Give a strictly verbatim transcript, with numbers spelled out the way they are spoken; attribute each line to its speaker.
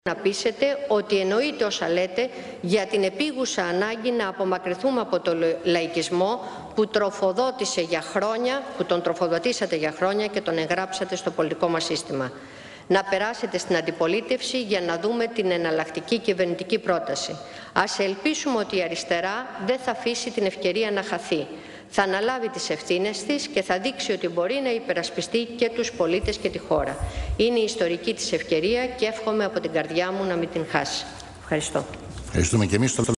Speaker 1: να πείσετε ότι εννοείται όσα λέτε για την επίγουσα ανάγκη να απομακρυνθούμε από το λαϊκισμό που τροφοδότησε για χρόνια, που τον τροφοδοτήσατε για χρόνια και τον εγγράψατε στο πολιτικό μας σύστημα. Να περάσετε στην αντιπολίτευση για να δούμε την εναλλακτική κυβερνητική πρόταση. Ας ελπίσουμε ότι η αριστερά δεν θα αφήσει την ευκαιρία να χαθεί. Θα αναλάβει τις ευθύνες της και θα δείξει ότι μπορεί να υπερασπιστεί και τους πολίτες και τη χώρα. Είναι η ιστορική της ευκαιρία και εύχομαι από την καρδιά μου να μην την χάσει. Ευχαριστώ.
Speaker 2: Ευχαριστούμε και εμείς.